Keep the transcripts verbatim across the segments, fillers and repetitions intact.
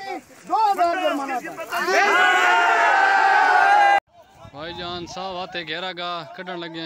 भाईजान साहब आते घेरा गा कटन लगे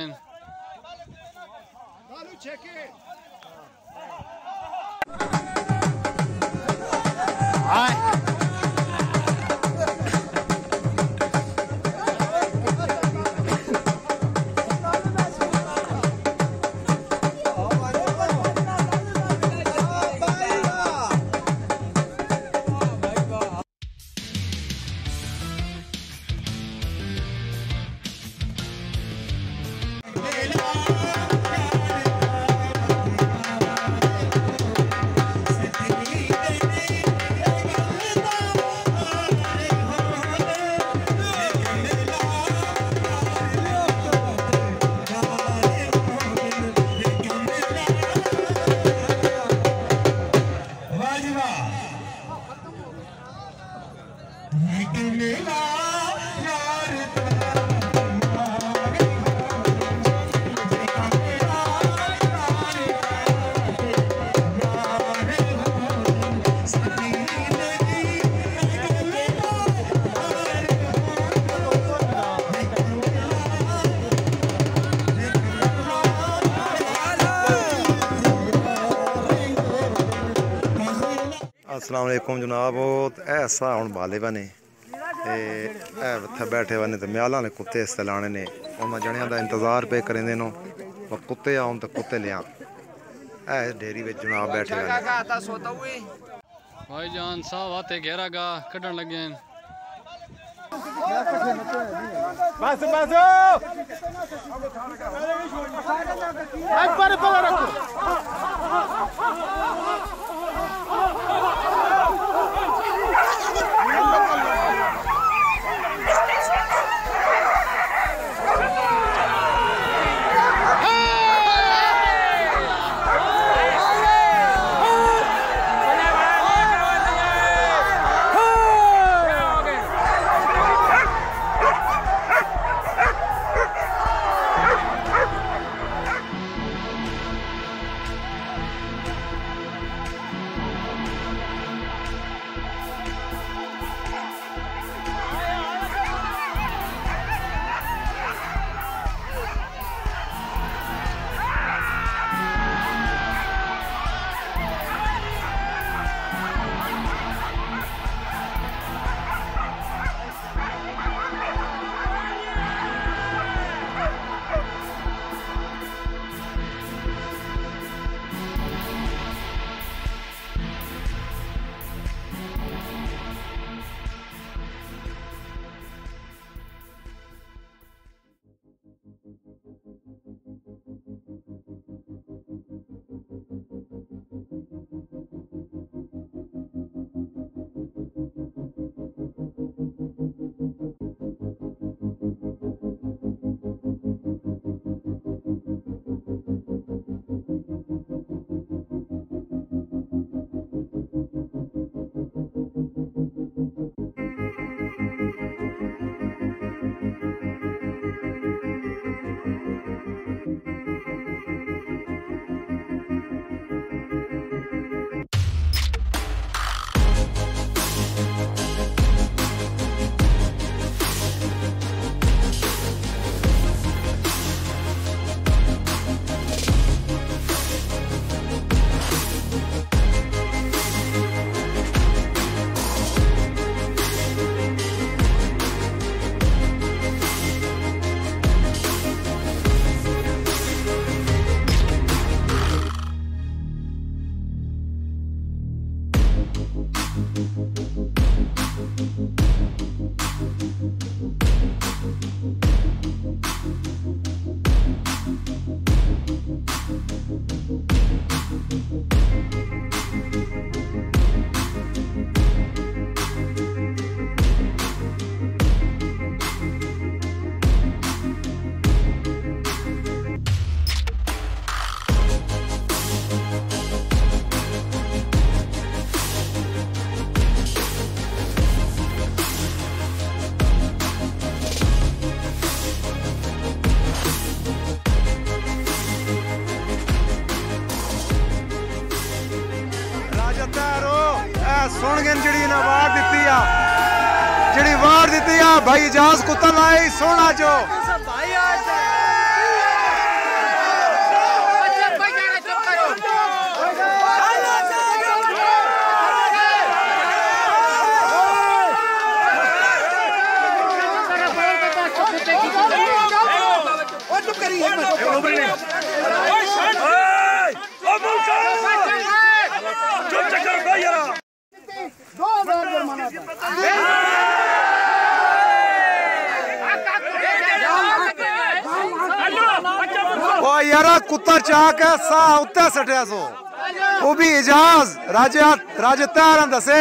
अस्सलाम वालेकुम जनाब। ऐसा हूँ बाले बने इत्थे बैठे बने तो म्याला ने कुत्ते इस लाने ने उन्होंने जनिया का इंतजार पे करेंदे नो कुत्ते आउन तो कुत्ते लिया है डेयरी में जनाब बैठे भाईजान साहब आते घेरा गा कटन लगे बस बस एक बार पकड़ रखो सुन गए जी वार दी जी वार दी आ भाई इजाज कुत्ता लाई सोना जो यारा कुत्ता चाक है सा उत्ते सटिया सो वो भी इजाज राजा राजे तैयार दसे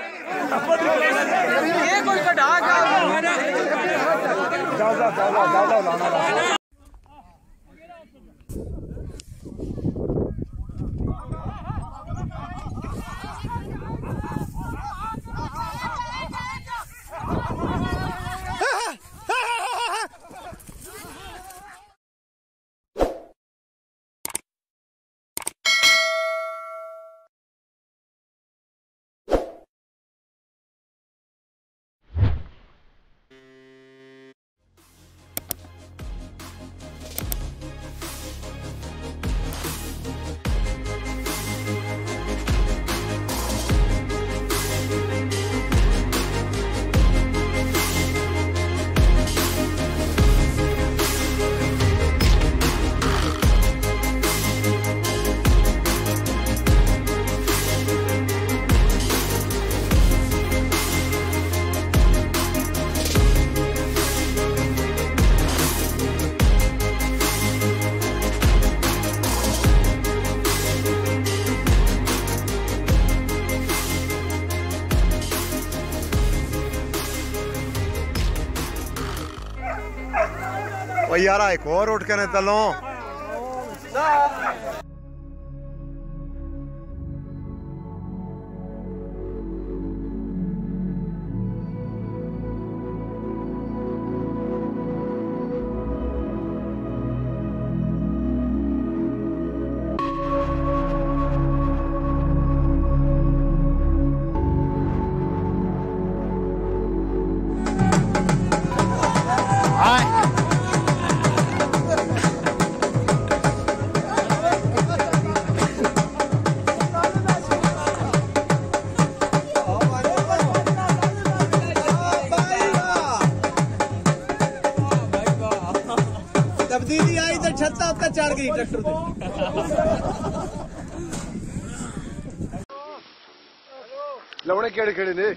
यारा एक और उठ के ने तलो तब्दीली आई तो छत्ता उत्ता चढ़ गई ट्रैक्टर पे लवणे केड़े केड़े ने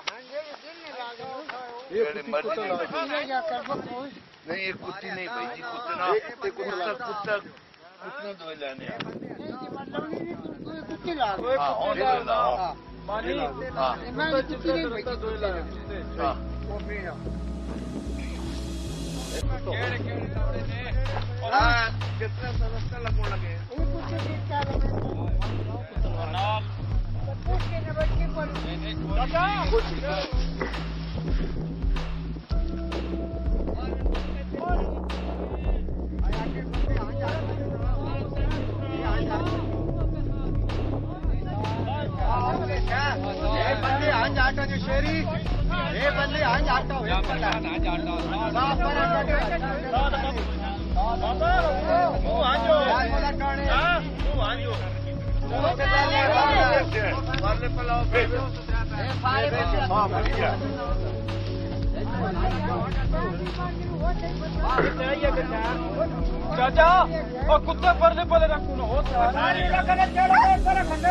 ये कुत्ती नहीं ये कुत्ती नहीं भाई जी कुत्ता ना कुत्ता कुत्ता कुत्ता दो लेने आ कुत्ती ला हां और ला मानी हां मैं कुत्ती नहीं भाई दो लेने हां वो भी केड़े केड़े तोड़े ने हां कितना सस्ता लगने लगे वो कुछ कितना लगे नाल कुछ के ने बच्चे पर काका कुछ बंदे हांज आटा जो शेरी ये बंदे हांज आटा हो हांज आटा साफ पर बाबा तू हांजो हां तू हांजो मारले पलाओ पे ए फारे हां बढ़िया चाचा और कुत्ते परले पले रखू ना हो सारी रखने चढ़ो पर खंडे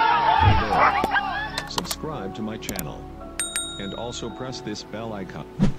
Subscribe to my channel and also press this bell icon.